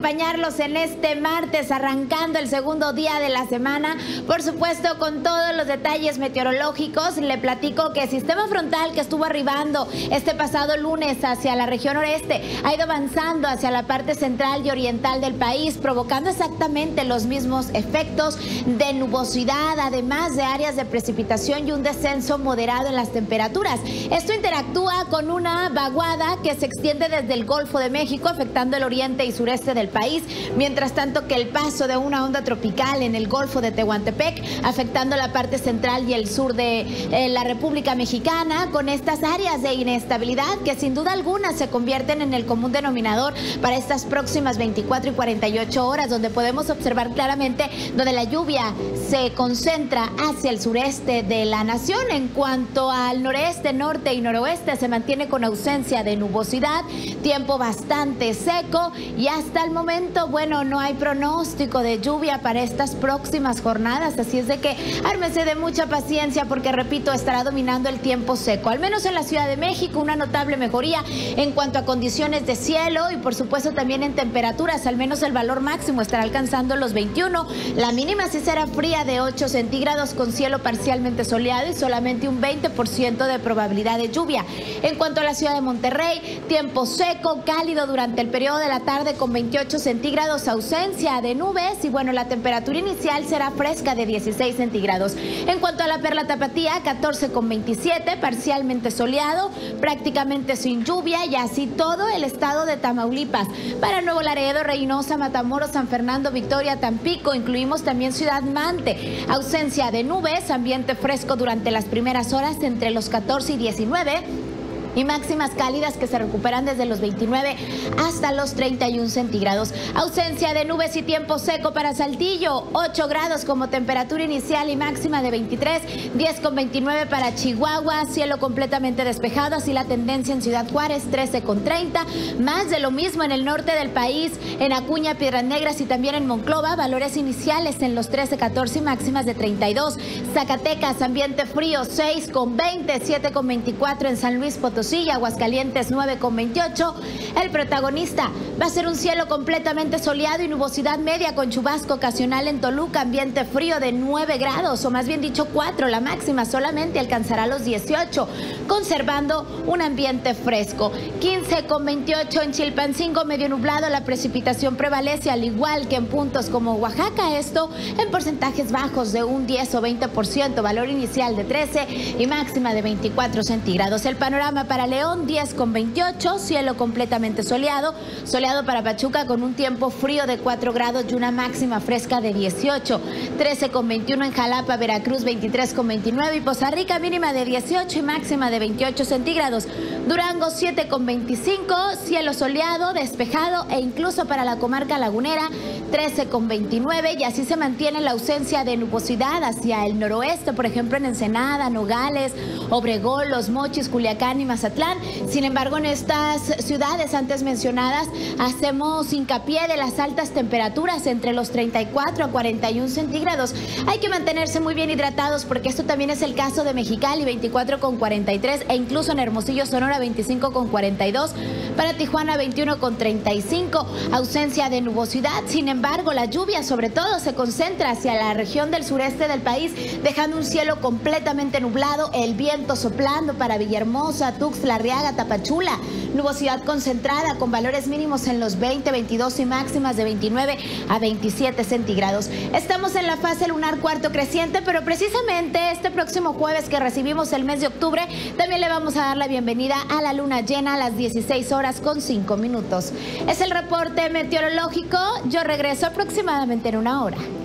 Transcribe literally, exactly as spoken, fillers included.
Acompañarlos en este martes, arrancando el segundo día de la semana, por supuesto con todos los detalles meteorológicos. Le platico que el sistema frontal que estuvo arribando este pasado lunes hacia la región noreste ha ido avanzando hacia la parte central y oriental del país, provocando exactamente los mismos efectos de nubosidad, además de áreas de precipitación y un descenso moderado en las temperaturas. Esto interactúa con una vaguada que se extiende desde el Golfo de México, afectando el oriente y sureste del país, mientras tanto que el paso de una onda tropical en el Golfo de Tehuantepec, afectando la parte central y el sur de eh, la República Mexicana, con estas áreas de inestabilidad que sin duda alguna se convierten en el común denominador para estas próximas veinticuatro y cuarenta y ocho horas, donde podemos observar claramente donde la lluvia se concentra hacia el sureste de la nación. En cuanto al noreste, norte y noroeste, se mantiene con ausencia de nubosidad, tiempo bastante seco y hasta el momento, bueno, no hay pronóstico de lluvia para estas próximas jornadas, así es de que ármese de mucha paciencia porque, repito, estará dominando el tiempo seco. Al menos en la Ciudad de México, una notable mejoría en cuanto a condiciones de cielo y por supuesto también en temperaturas. Al menos el valor máximo estará alcanzando los veintiuno, la mínima sí será fría de ocho centígrados con cielo parcialmente soleado y solamente un veinte por ciento de probabilidad de lluvia. En cuanto a la ciudad de Monterrey, tiempo seco, cálido durante el periodo de la tarde con veintiocho centígrados, ausencia de nubes y bueno, la temperatura inicial será fresca de dieciséis centígrados. En cuanto a la Perla Tapatía, catorce con veintisiete, parcialmente soleado, prácticamente sin lluvia y así todo el estado de Tamaulipas. Para Nuevo Laredo, Reynosa, Matamoros, San Fernando, Victoria, Tampico, incluimos también Ciudad Mante. Ausencia de nubes, ambiente fresco durante las primeras horas entre los catorce y diecinueve. Y máximas cálidas que se recuperan desde los veintinueve hasta los treinta y un centígrados. Ausencia de nubes y tiempo seco para Saltillo, ocho grados como temperatura inicial y máxima de veintitrés, diez con veintinueve para Chihuahua, cielo completamente despejado, así la tendencia en Ciudad Juárez, trece con treinta, más de lo mismo en el norte del país, en Acuña, Piedras Negras y también en Monclova, valores iniciales en los trece, catorce y máximas de treinta y dos. Zacatecas, ambiente frío, seis con veinte, siete con veinticuatro en San Luis Potosí. Sí, Aguascalientes nueve con veintiocho. El protagonista va a ser un cielo completamente soleado y nubosidad media con chubasco ocasional en Toluca, ambiente frío de nueve grados, o más bien dicho cuatro, la máxima solamente alcanzará los dieciocho, conservando un ambiente fresco. quince con veintiocho en Chilpancingo, medio nublado, la precipitación prevalece al igual que en puntos como Oaxaca, esto en porcentajes bajos de un diez o veinte por ciento, valor inicial de trece y máxima de veinticuatro centígrados. El panorama para León, diez con veintiocho, cielo completamente soleado, soleado para Pachuca con un tiempo frío de cuatro grados y una máxima fresca de dieciocho, trece con veintiuno en Jalapa, Veracruz, veintitrés con veintinueve y Poza Rica, mínima de dieciocho y máxima de veintiocho centígrados. Durango, siete con veinticinco, cielo soleado, despejado e incluso para la comarca lagunera, trece con veintinueve y así se mantiene la ausencia de nubosidad hacia el noroeste, por ejemplo en Ensenada, Nogales, Obregón, Los Mochis, Culiacán y Mazatlán. Sin embargo, en estas ciudades antes mencionadas hacemos hincapié de las altas temperaturas entre los treinta y cuatro a cuarenta y un centígrados. Hay que mantenerse muy bien hidratados porque esto también es el caso de Mexicali, veinticuatro con cuarenta y tres, e incluso en Hermosillo, Sonora, veinticinco con cuarenta y dos, para Tijuana, veintiuno con treinta y cinco, ausencia de nubosidad. Sin embargo, la lluvia sobre todo se concentra hacia la región del sureste del país, dejando un cielo completamente nublado, el viento soplando para Villahermosa, Tuxtla, Arriaga, Tapachula, nubosidad concentrada con valores mínimos en los veinte, veintidós y máximas de veintinueve a veintisiete centígrados. Estamos en la fase lunar cuarto creciente, pero precisamente este próximo jueves que recibimos el mes de octubre, también le vamos a dar la bienvenida a la luna llena a las dieciséis horas con cinco minutos. Es el reporte meteorológico, yo regreso aproximadamente en una hora.